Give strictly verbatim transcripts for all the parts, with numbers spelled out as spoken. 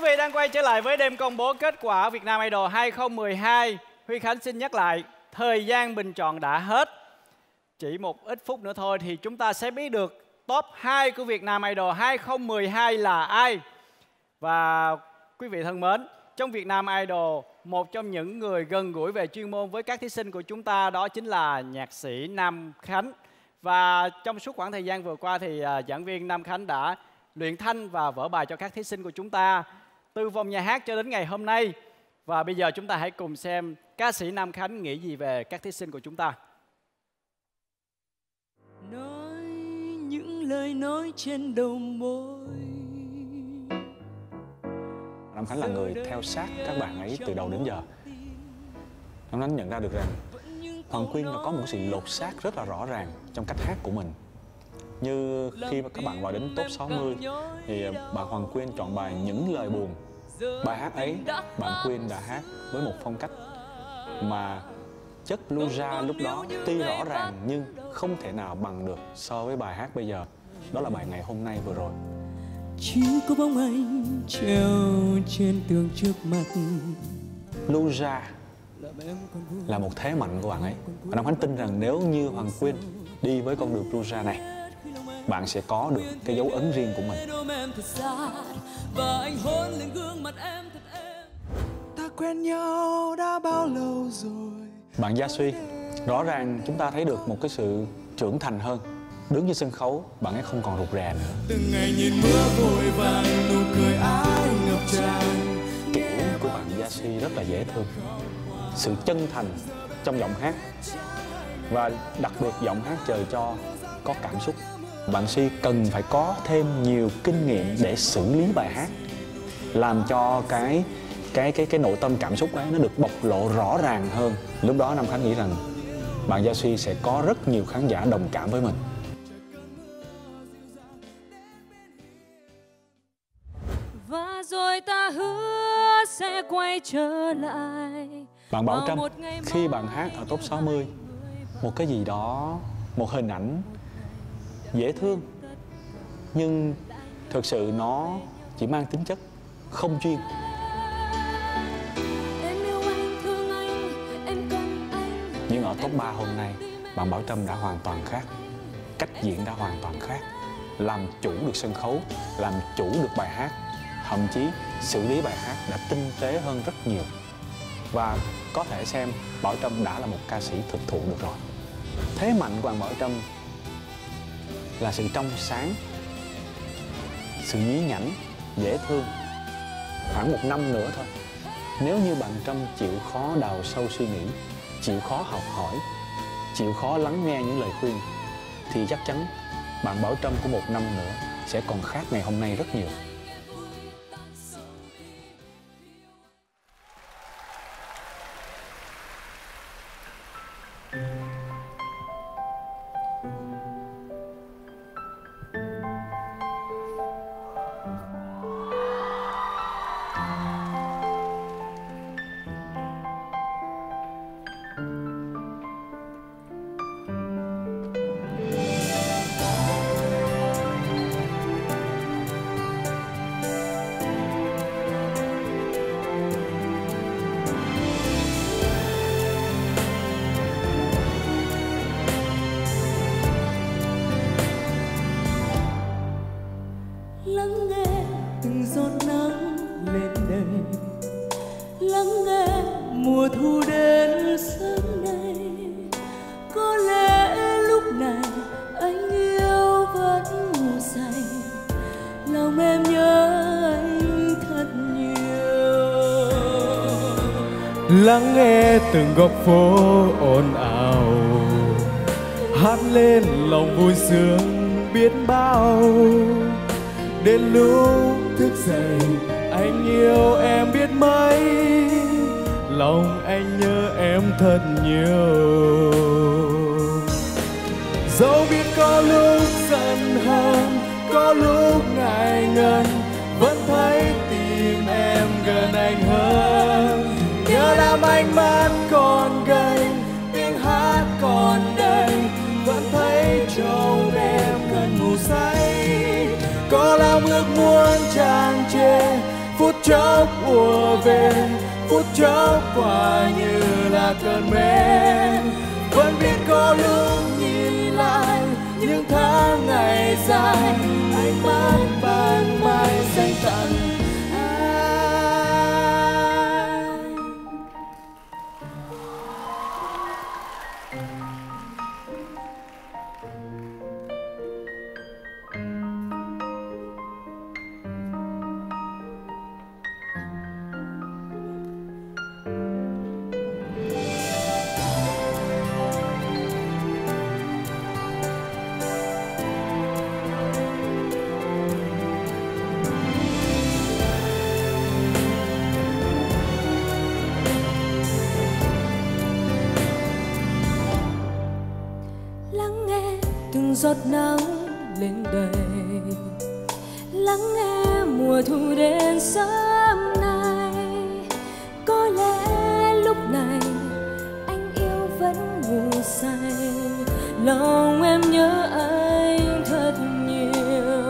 vị đang quay trở lại với đêm công bố kết quả Việt Nam Idol hai không một hai. Huy Khánh xin nhắc lại, thời gian bình chọn đã hết. Chỉ một ít phút nữa thôi thì chúng ta sẽ biết được top hai của Việt Nam Idol hai không một hai là ai. Và quý vị thân mến, trong Việt Nam Idol, một trong những người gần gũi về chuyên môn với các thí sinh của chúng ta đó chính là nhạc sĩ Nam Khánh. Và trong suốt khoảng thời gian vừa qua thì uh, giảng viên Nam Khánh đã luyện thanh và vở bài cho các thí sinh của chúng ta từ vòng nhà hát cho đến ngày hôm nay. Và bây giờ chúng ta hãy cùng xem ca sĩ Nam Khánh nghĩ gì về các thí sinh của chúng ta. Nói những lời nói trên đầu môi. Nam Khánh là người theo sát các bạn ấy từ đầu đến giờ. Nam Khánh nhận ra được rằng Hoàng Quyên đã có một sự lột xác rất là rõ ràng trong cách hát của mình. Như khi mà các bạn vào đến top sáu mươi thì bạn Hoàng Quyên chọn bài Những Lời Buồn. Bài hát ấy bạn Quyên đã hát với một phong cách mà chất Luja lúc đó tuy rõ ràng nhưng không thể nào bằng được so với bài hát bây giờ. Đó là bài Ngày Hôm Nay vừa rồi. Chỉ có bóng anh treo trên tường trước mặt. Luja là một thế mạnh của bạn ấy. Và Nam Khánh tin rằng nếu như Hoàng Quyên đi với con đường Luja này, bạn sẽ có được cái dấu ấn riêng của mình. Ta quen nhau đã bao lâu rồi. Bạn Gia Suy, rõ ràng chúng ta thấy được một cái sự trưởng thành hơn. Đứng trên sân khấu, bạn ấy không còn rụt rè nữa. Từng ngày nhìn mưa vội vàng, nụ cười ai ngập tràn. Kiểu của bạn Gia Suy rất là dễ thương. Sự chân thành trong giọng hát. Và đặc biệt giọng hát trời cho có cảm xúc. Bạn Suy cần phải có thêm nhiều kinh nghiệm để xử lý bài hát, làm cho cái cái cái cái nội tâm cảm xúc ấy nó được bộc lộ rõ ràng hơn. Lúc đó Nam Khánh nghĩ rằng bạn Gia Suy sẽ có rất nhiều khán giả đồng cảm với mình. Và rồi ta hứa sẽ quay trở lại. Bạn Bảo Trâm, khi bạn hát ở top sáu mươi, một cái gì đó, một hình ảnh dễ thương, nhưng thực sự nó chỉ mang tính chất không chuyên. Nhưng ở top ba hôm nay, bạn Bảo Trâm đã hoàn toàn khác. Cách diễn đã hoàn toàn khác. Làm chủ được sân khấu, làm chủ được bài hát, thậm chí xử lý bài hát đã tinh tế hơn rất nhiều. Và có thể xem Bảo Trâm đã là một ca sĩ thực thụ được rồi. Thế mạnh của bạn Bảo Trâm là sự trong sáng, sự nhí nhảnh, dễ thương. Khoảng một năm nữa thôi, nếu như bạn Trâm chịu khó đào sâu suy nghĩ, chịu khó học hỏi, chịu khó lắng nghe những lời khuyên, thì chắc chắn bạn Bảo Trâm của một năm nữa sẽ còn khác ngày hôm nay rất nhiều. Lắng nghe từng giọt nắng lên đầy, lắng nghe mùa thu đến sớm nay. Có lẽ lúc này anh yêu vẫn ngủ say, lòng em nhớ anh thật nhiều. Lắng nghe từng góc phố ồn ào, hát lên lòng vui sướng biết bao. Đến lúc thức dậy anh yêu em biết mấy, lòng anh nhớ em thật nhiều. Dẫu biết có lúc giận hờn, có lúc ngại ngần, vẫn thấy tim em gần anh hơn. Nhớ năm ánh mắt còn gầy, tiếng hát còn đầy, vẫn thấy trong em gần ngủ say. Có lắm ước muốn tràn trề, phút chốc ùa về, phút chốc qua như là cơn mê. Vẫn biết có lúc nhìn lại những tháng ngày dài, ánh mắt ban mai dành tặng giọt nắng lên đầy, lắng nghe mùa thu đến sớm nay. Có lẽ lúc này anh yêu vẫn ngủ say, lòng em nhớ anh thật nhiều.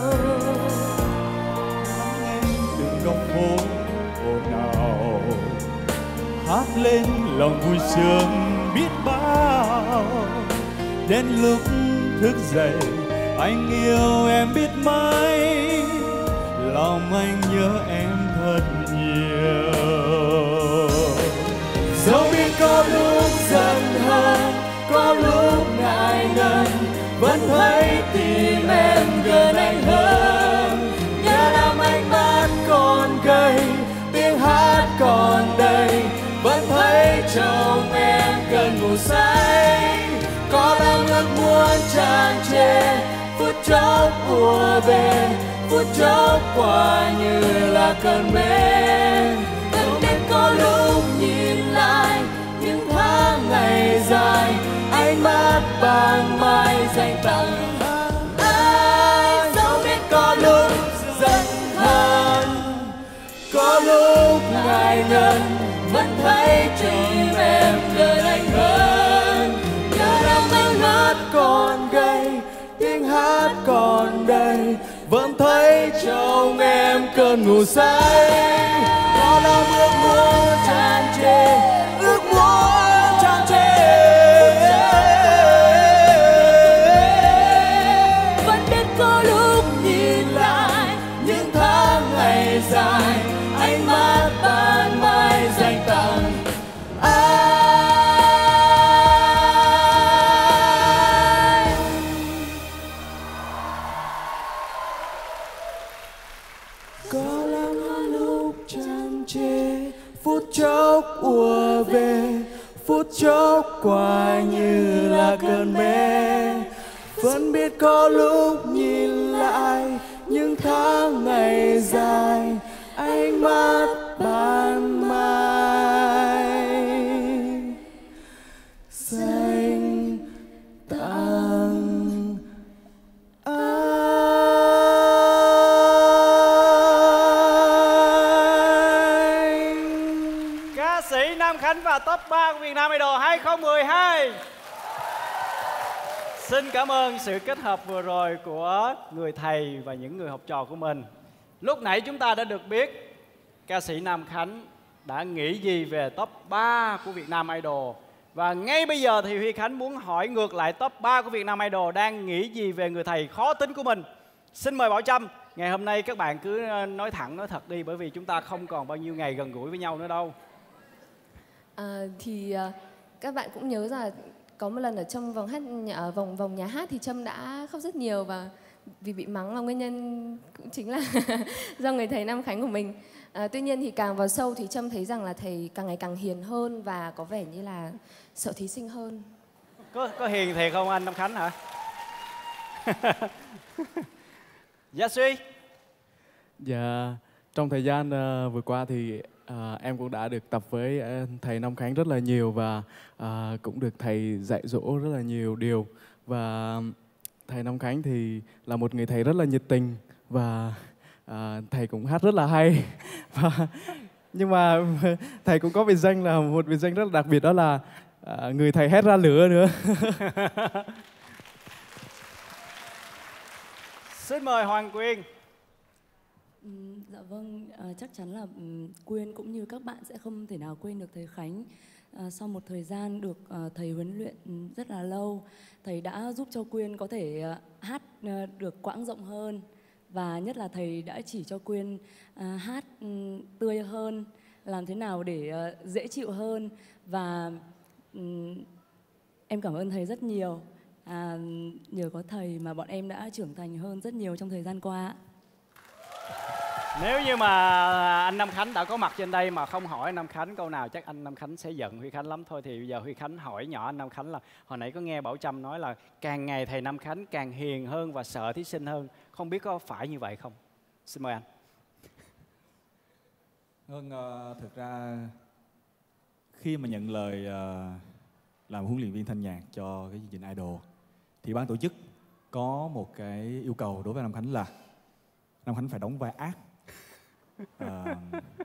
Từng góc phố ồn ào hát lên lòng vui sướng biết bao. Đến lúc thức dậy anh yêu em biết mấy, lòng anh nhớ em thật nhiều. Dẫu biết có lúc giận hờn, có lúc ngại ngần, vẫn thấy tim em gần anh hơn. Nhớ năm ánh mắt còn gầy, tiếng hát còn đầy, vẫn thấy trong em cơn ngủ say. Có bao ước muốn tràn trề, phút chốc ùa về, phút chốc qua như là cơn mê. Vẫn biết có lúc nhìn lại những tháng ngày dài, ánh mắt ban mai dành tặng ai. Dẫu biết có lúc giận hờn, có lúc ngại ngần, vẫn thấy tim em gần anh hơn. Ánh mắt còn gầy, tiếng hát còn đầy, vẫn thấy trong em cơn ngủ say. Có lắm ước muốn tràn trề, ước muốn tràn trề. Vẫn biết có lúc nhìn lại những tháng ngày dài, ánh mắt ban mai dành tặng ai. Phút chốc ùa về, phút chốc qua như là cơn mê. Vẫn biết có lúc nhìn lại những tháng ngày dài, ánh mắt ban mai dành tặng ai. Nam Khánh và top ba của Vietnam Idol hai không một hai. Xin cảm ơn sự kết hợp vừa rồi của người thầy và những người học trò của mình. Lúc nãy chúng ta đã được biết ca sĩ Nam Khánh đã nghĩ gì về top ba của Vietnam Idol. Và ngay bây giờ thì Huy Khánh muốn hỏi ngược lại top ba của Vietnam Idol đang nghĩ gì về người thầy khó tính của mình. Xin mời Bảo Trâm. Ngày hôm nay các bạn cứ nói thẳng nói thật đi, bởi vì chúng ta không còn bao nhiêu ngày gần gũi với nhau nữa đâu. À, thì uh, các bạn cũng nhớ rằng có một lần ở trong vòng hát ở vòng vòng nhà hát thì Trâm đã khóc rất nhiều, và vì bị mắng là nguyên nhân cũng chính là do người thầy Nam Khánh của mình. À, tuy nhiên thì càng vào sâu thì Trâm thấy rằng là thầy càng ngày càng hiền hơn và có vẻ như là sợ thí sinh hơn. Có có hiền thiệt không anh Nam Khánh hả? Dạ Suy. Dạ, trong thời gian uh, vừa qua thì À, em cũng đã được tập với thầy Nam Khánh rất là nhiều, và à, cũng được thầy dạy dỗ rất là nhiều điều. Và thầy Nam Khánh thì là một người thầy rất là nhiệt tình, và à, thầy cũng hát rất là hay. Và, nhưng mà thầy cũng có biệt danh là một biệt danh rất là đặc biệt, đó là à, người thầy hét ra lửa nữa. Xin mời Hoàng Quyền. Ừ, dạ vâng, à, chắc chắn là um, Quyên cũng như các bạn sẽ không thể nào quên được thầy Khánh. À, sau một thời gian được uh, thầy huấn luyện rất là lâu, thầy đã giúp cho Quyên có thể uh, hát uh, được quãng rộng hơn, và nhất là thầy đã chỉ cho Quyên uh, hát um, tươi hơn, làm thế nào để uh, dễ chịu hơn, và um, em cảm ơn thầy rất nhiều. À, nhờ có thầy mà bọn em đã trưởng thành hơn rất nhiều trong thời gian qua. Nếu như mà anh Nam Khánh đã có mặt trên đây mà không hỏi anh Nam Khánh câu nào chắc anh Nam Khánh sẽ giận Huy Khánh lắm thôi. Thì bây giờ Huy Khánh hỏi nhỏ anh Nam Khánh là hồi nãy có nghe Bảo Trâm nói là càng ngày thầy Nam Khánh càng hiền hơn và sợ thí sinh hơn. Không biết có phải như vậy không? Xin mời anh. Vâng, uh, thực ra khi mà nhận lời uh, làm huấn luyện viên thanh nhạc cho cái chương trình Idol thì ban tổ chức có một cái yêu cầu đối với Nam Khánh là Nam Khánh phải đóng vai ác. À,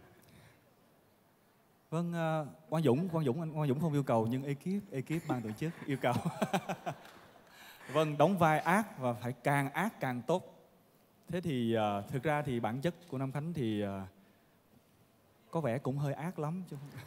vâng, uh, Quang Dũng, Quang Dũng, anh Quang Dũng không yêu cầu nhưng ekip, ekip ban tổ chức yêu cầu. Vâng, đóng vai ác và phải càng ác càng tốt. Thế thì uh, thực ra thì bản chất của Nam Khánh thì uh, có vẻ cũng hơi ác lắm chứ không.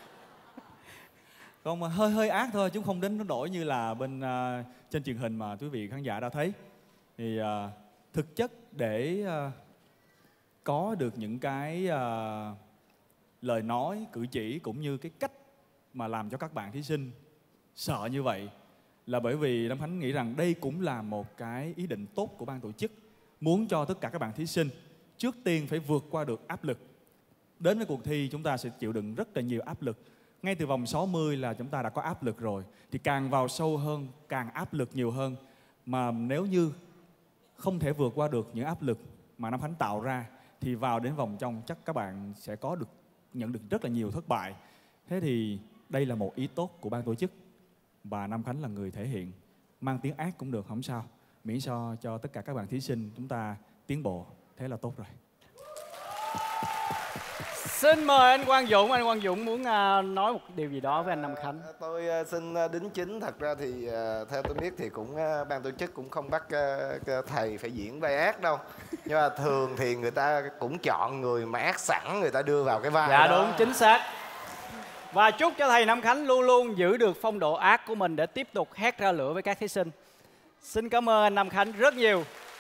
Còn mà hơi hơi ác thôi chứ không đến nó đổi như là bên uh, trên truyền hình mà quý vị khán giả đã thấy. Thì uh, thực chất để uh, có được những cái uh, lời nói, cử chỉ cũng như cái cách mà làm cho các bạn thí sinh sợ như vậy là bởi vì Nam Khánh nghĩ rằng đây cũng là một cái ý định tốt của ban tổ chức, muốn cho tất cả các bạn thí sinh trước tiên phải vượt qua được áp lực. Đến với cuộc thi chúng ta sẽ chịu đựng rất là nhiều áp lực. Ngay từ vòng sáu mươi là chúng ta đã có áp lực rồi, thì càng vào sâu hơn càng áp lực nhiều hơn. Mà nếu như không thể vượt qua được những áp lực mà Nam Khánh tạo ra thì vào đến vòng trong chắc các bạn sẽ có được nhận được rất là nhiều thất bại. Thế thì đây là một ý tốt của ban tổ chức và Nam Khánh là người thể hiện. Mang tiếng ác cũng được, không sao, miễn sao cho tất cả các bạn thí sinh chúng ta tiến bộ, thế là tốt rồi. Xin mời anh Quang Dũng. Anh Quang Dũng muốn uh, nói một điều gì đó với anh Nam Khánh. À, tôi uh, xin uh, đính chính. Thật ra thì uh, theo tôi biết thì cũng uh, ban tổ chức cũng không bắt uh, thầy phải diễn vai ác đâu. Nhưng mà thường thì người ta cũng chọn người mà ác sẵn, người ta đưa vào cái vai Dạ đó. đúng, chính xác. Và chúc cho thầy Nam Khánh luôn luôn giữ được phong độ ác của mình để tiếp tục hét ra lửa với các thí sinh. Xin cảm ơn anh Nam Khánh rất nhiều.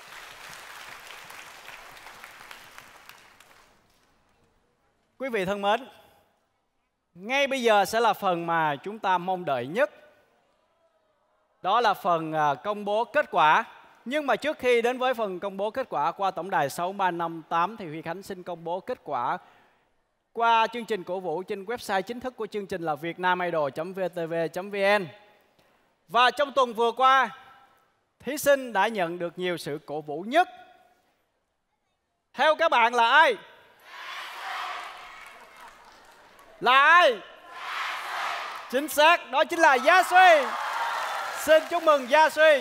Quý vị thân mến, ngay bây giờ sẽ là phần mà chúng ta mong đợi nhất. Đó là phần công bố kết quả. Nhưng mà trước khi đến với phần công bố kết quả qua tổng đài sáu ba năm tám thì Huy Khánh xin công bố kết quả qua chương trình cổ vũ trên website chính thức của chương trình là vietnamidol chấm vê tê vê chấm vê en. Và trong tuần vừa qua, thí sinh đã nhận được nhiều sự cổ vũ nhất. Theo các bạn là ai? Là ai? Chính xác, đó chính là Gia Suy. Xin chúc mừng Gia Suy.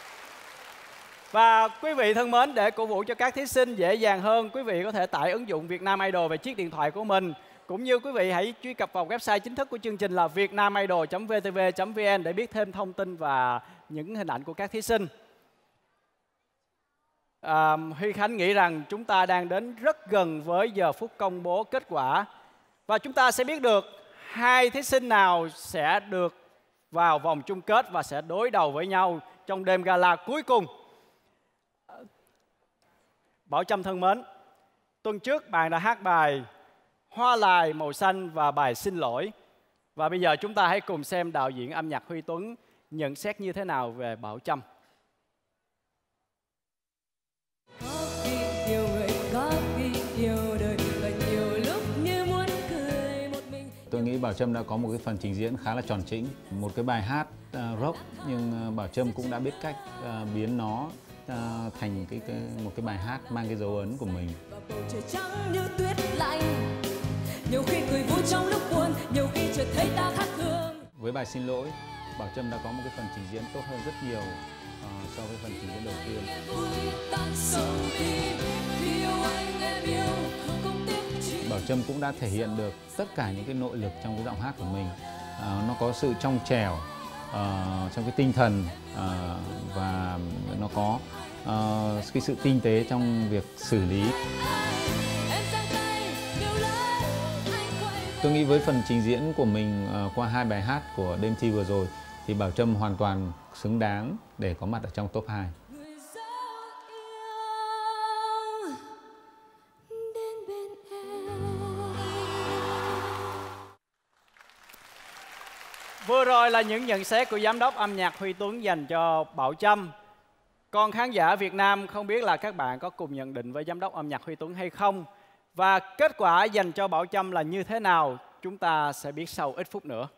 Và quý vị thân mến, để cổ vũ cho các thí sinh dễ dàng hơn, quý vị có thể tải ứng dụng Vietnam Idol về chiếc điện thoại của mình. Cũng như quý vị hãy truy cập vào website chính thức của chương trình là vietnamidol chấm vê tê vê chấm vê en để biết thêm thông tin và những hình ảnh của các thí sinh. À, Huy Khánh nghĩ rằng chúng ta đang đến rất gần với giờ phút công bố kết quả. Và chúng ta sẽ biết được hai thí sinh nào sẽ được vào vòng chung kết và sẽ đối đầu với nhau trong đêm gala cuối cùng. Bảo Trâm thân mến, tuần trước bạn đã hát bài Hoa Lài Màu Xanh và bài Xin Lỗi. Và bây giờ chúng ta hãy cùng xem đạo diễn âm nhạc Huy Tuấn nhận xét như thế nào về Bảo Trâm. Tôi nghĩ Bảo Trâm đã có một cái phần trình diễn khá là tròn trĩnh, một cái bài hát uh, rock, nhưng uh, Bảo Trâm cũng đã biết cách uh, biến nó uh, thành cái, cái một cái bài hát mang cái dấu ấn của mình. Bầu trời trắng như tuyết lạnh, nhiều khi cười vui trong lúc buồn, nhiều khi chợt thấy ta khác thường. Với bài Xin Lỗi, Bảo Trâm đã có một cái phần trình diễn tốt hơn rất nhiều uh, so với phần trình diễn đầu tiên. Bảo Trâm cũng đã thể hiện được tất cả những cái nội lực trong cái giọng hát của mình. À, nó có sự trong trẻo uh, trong cái tinh thần uh, và nó có uh, cái sự tinh tế trong việc xử lý. Tôi nghĩ với phần trình diễn của mình uh, qua hai bài hát của đêm thi vừa rồi thì Bảo Trâm hoàn toàn xứng đáng để có mặt ở trong top hai. Vừa rồi là những nhận xét của giám đốc âm nhạc Huy Tuấn dành cho Bảo Trâm. Còn khán giả Việt Nam không biết là các bạn có cùng nhận định với giám đốc âm nhạc Huy Tuấn hay không? Và kết quả dành cho Bảo Trâm là như thế nào? Chúng ta sẽ biết sau ít phút nữa.